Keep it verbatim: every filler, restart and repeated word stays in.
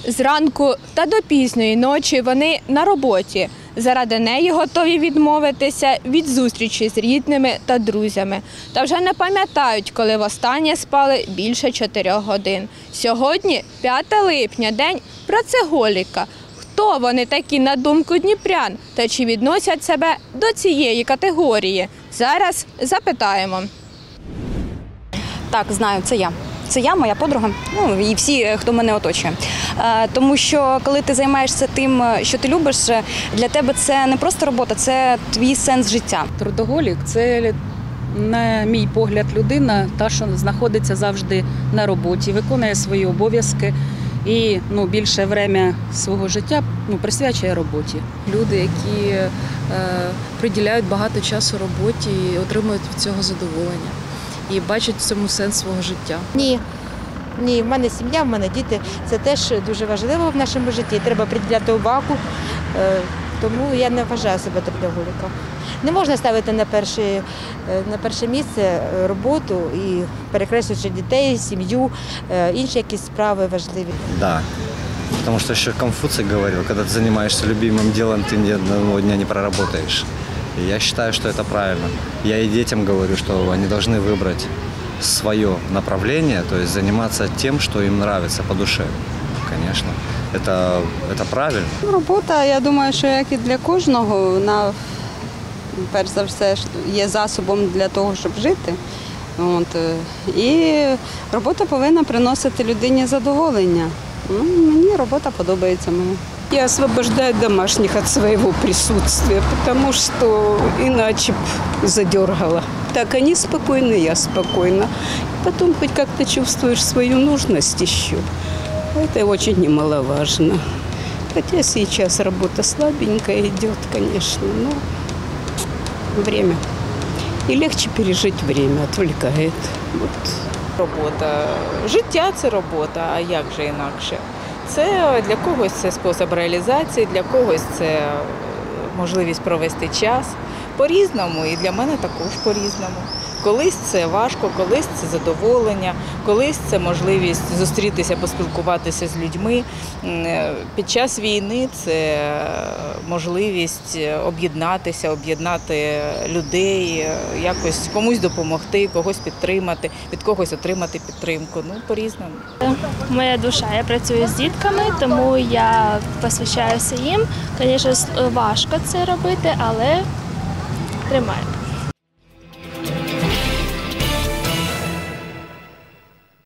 Зранку та до пізньої ночі вони на роботі. Заради неї готові відмовитися від зустрічі з рідними та друзями. Та вже не пам'ятають, коли востаннє спали більше чотирьох годин. Сьогодні п'яте липня, день працеголіка. Хто вони такі, на думку дніпрян, та чи відносять себе до цієї категорії? Зараз запитаємо. Так, знаю, це я. Це я, моя подруга, ну і всі, хто мене оточує. Тому що коли ти займаєшся тим, що ти любиш, для тебе це не просто робота, це твій сенс життя. Трудоголік – це, на мій погляд, людина, та, що знаходиться завжди на роботі, виконує свої обов'язки і ну, більше время свого життя ну, присвячує роботі. Люди, які е, приділяють багато часу роботі і отримують від цього задоволення. І бачать в цьому сенс свого життя. Ні, ні, в мене сім'я, в мене діти. Це теж дуже важливо в нашому житті. Треба приділяти увагу, тому я не вважаю себе трудоголіком. Не можна ставити на перше, на перше місце роботу і перекреслюючи дітей, сім'ю, інші якісь справи важливі. Да. Потому что еще Конфуций говорил, когда ты занимаешься любимым делом, ты ни одного дня не проработаешь. И я считаю, что это правильно. Я и детям говорю, что они должны выбрать свое направление, то есть заниматься тем, что им нравится по душе. Конечно, это, это правильно. Робота, я думаю, що як і для кожного, вона, перш за все, є засобом для того, щоб жити. От. І робота повинна приносити людині задоволення. Ну, мені робота подобається мені. Я освобождаю домашних от своего присутствия, потому что иначе б задергала. Так они спокойны, я спокойна. Потом хоть как-то чувствуешь свою нужность еще. Это очень немаловажно. Хотя сейчас работа слабенькая идет, конечно, но время. И легче пережить время, отвлекает. Вот. Робота. Життя – це робота, а як же інакше? Це для когось це спосіб реалізації, для когось це можливість провести час. По-різному, і для мене також по-різному. Колись це важко, колись це задоволення, колись це можливість зустрітися, поспілкуватися з людьми. Під час війни це можливість об'єднатися, об'єднати людей, якось комусь допомогти, когось підтримати, від когось отримати підтримку. Ну, по-різному. Моя душа, я працюю з дітками, тому я посвящаюся їм. Звісно, важко це робити, але тримаю.